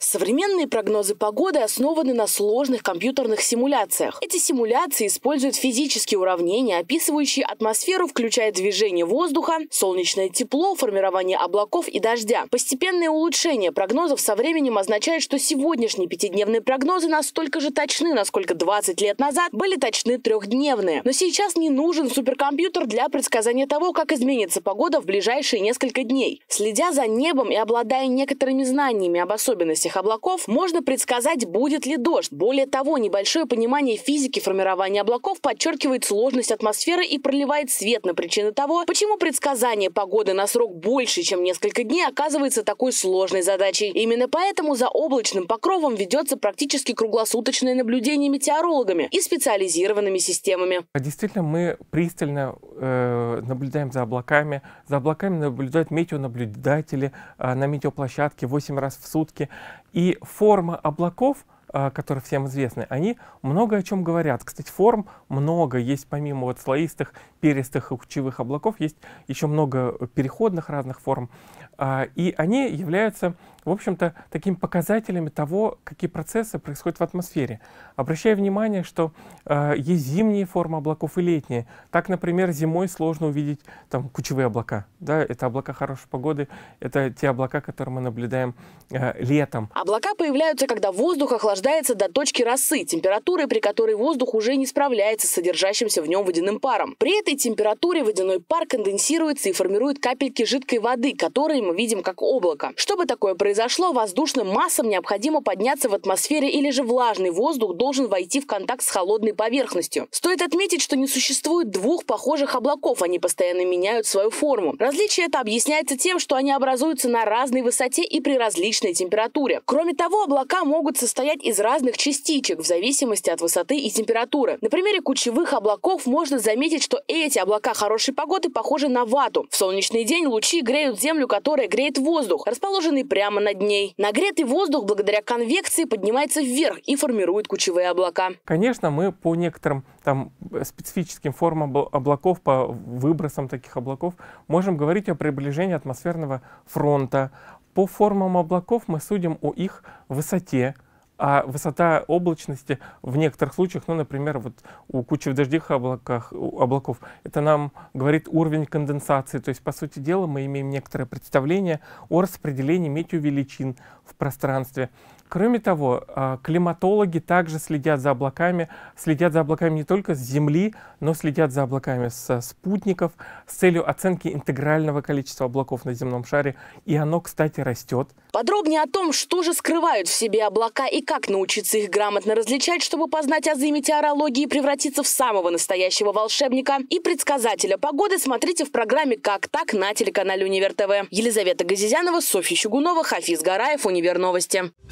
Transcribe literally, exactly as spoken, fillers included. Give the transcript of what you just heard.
Современные прогнозы погоды основаны на сложных компьютерных симуляциях. Эти симуляции используют физические уравнения, описывающие атмосферу, включая движение воздуха, солнечное тепло, формирование облаков и дождя. Постепенное улучшение прогнозов со временем означает, что сегодняшние пятидневные прогнозы настолько же точны, насколько двадцать лет назад были точны трехдневные. Но сейчас не нужен суперкомпьютер для предсказания того, как изменится погода в ближайшие несколько дней. Следя за небом и обладая некоторыми знаниями об особенностях облаков, можно предсказать, будет ли дождь. Более того, небольшое понимание физики формирования облаков подчеркивает сложность атмосферы и проливает свет на причины того, почему предсказание погоды на срок больше, чем несколько дней, оказывается такой сложной задачей. Именно поэтому за облачным покровом ведется практически круглосуточное наблюдение метеорологами и специализированными системами. Действительно, мы пристально э, наблюдаем за облаками. За облаками наблюдают метеонаблюдатели э, на метеоплощадке восемь раз в сутки. И форма облаков, которые всем известны, они много о чем говорят. Кстати, форм много. Есть помимо вот слоистых, перистых и кучевых облаков, есть еще много переходных разных форм. И они являются, в общем-то, такими показателями того, какие процессы происходят в атмосфере. Обращаю внимание, что есть зимние формы облаков и летние. Так, например, зимой сложно увидеть там кучевые облака. Да? Это облака хорошей погоды, это те облака, которые мы наблюдаем летом. Облака появляются, когда воздух охлаждается до точки росы, температуры, при которой воздух уже не справляется с содержащимся в нем водяным паром. При этой температуре водяной пар конденсируется и формирует капельки жидкой воды, которые мы видим как облако. Чтобы такое произошло, воздушным массам необходимо подняться в атмосфере, или же влажный воздух должен войти в контакт с холодной поверхностью. Стоит отметить, что не существует двух похожих облаков, они постоянно меняют свою форму. Различие это объясняется тем, что они образуются на разной высоте и при различной температуре. Кроме того, облака могут состоять из разных частичек в зависимости от высоты и температуры. На примере кучевых облаков можно заметить, что эти облака хорошей погоды похожи на вату. В солнечный день лучи греют землю, которая греет воздух, расположенный прямо над ней. Нагретый воздух благодаря конвекции поднимается вверх и формирует кучевые облака. Конечно, мы по некоторым там специфическим формам облаков, по выбросам таких облаков, можем говорить о приближении атмосферного фронта. По формам облаков мы судим о их высоте. А высота облачности в некоторых случаях, ну, например, вот у кучи в дождевых облаках, облаков, это нам говорит уровень конденсации. То есть, по сути дела, мы имеем некоторое представление о распределении метеовеличин в пространстве. Кроме того, климатологи также следят за облаками, следят за облаками не только с Земли, но следят за облаками со спутников с целью оценки интегрального количества облаков на земном шаре. И оно, кстати, растет. Подробнее о том, что же скрывают в себе облака и как научиться их грамотно различать, чтобы познать азы метеорологии и превратиться в самого настоящего волшебника и предсказателя погоды, смотрите в программе «Как так» на телеканале Универ ТВ. Елизавета Газизянова, Софья Чугунова, Хафиз Гараев, Универ Новости.